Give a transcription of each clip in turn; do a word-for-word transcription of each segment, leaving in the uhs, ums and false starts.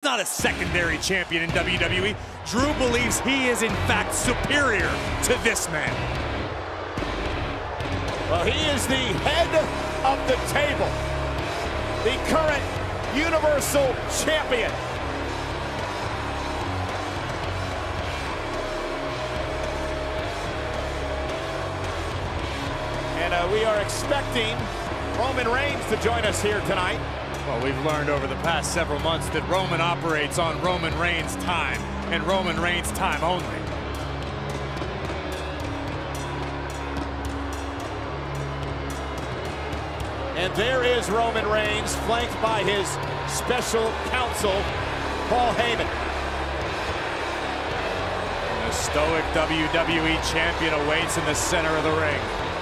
Not a secondary champion in W W E. Drew believes he is in fact superior to this man. Well, he is the head of the table, the current Universal Champion. And uh, we are expecting Roman Reigns to join us here tonight. Well, we've learned over the past several months that Roman operates on Roman Reigns' time, and Roman Reigns' time only. And there is Roman Reigns, flanked by his special counsel, Paul Heyman. And the stoic W W E champion awaits in the center of the ring.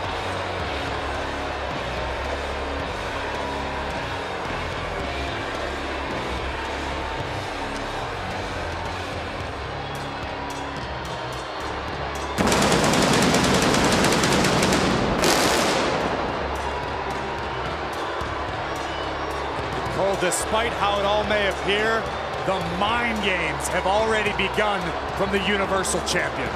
Cole, despite how it all may appear, the mind games have already begun from the Universal Champion.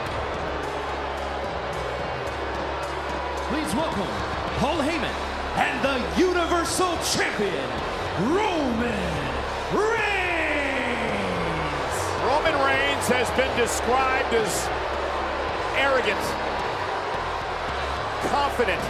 Please welcome Paul Heyman and the Universal Champion, Roman Reigns. Roman Reigns has been described as arrogant, confident,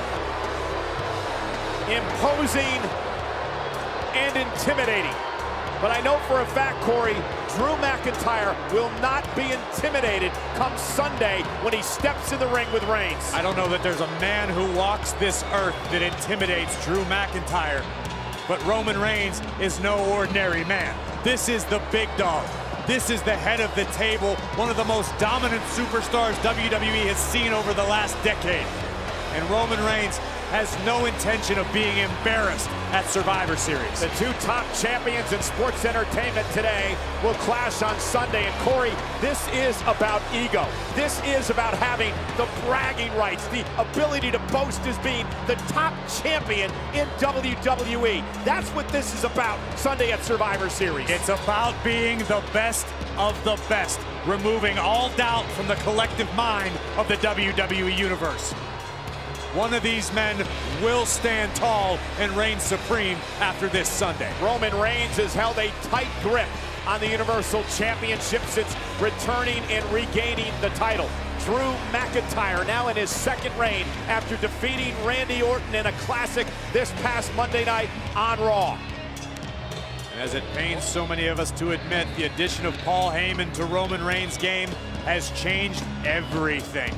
imposing, and intimidating. But I know for a fact, Corey, Drew McIntyre will not be intimidated come Sunday when he steps in the ring with Reigns. I don't know that there's a man who walks this earth that intimidates Drew McIntyre, but Roman Reigns is no ordinary man. This is the big dog. This is the head of the table, one of the most dominant superstars W W E has seen over the last decade. And Roman Reigns has no intention of being embarrassed at Survivor Series. The two top champions in sports entertainment today will clash on Sunday. And Corey, this is about ego. This is about having the bragging rights, the ability to boast as being the top champion in W W E. That's what this is about Sunday at Survivor Series. It's about being the best of the best, removing all doubt from the collective mind of the W W E Universe. One of these men will stand tall and reign supreme after this Sunday. Roman Reigns has held a tight grip on the Universal Championship since returning and regaining the title. Drew McIntyre now in his second reign after defeating Randy Orton in a classic this past Monday night on Raw. And as it pains so many of us to admit, the addition of Paul Heyman to Roman Reigns' game has changed everything.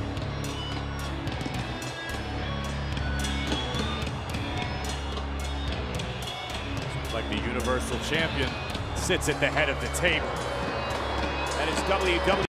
Like the Universal Champion sits at the head of the table. That is W W E.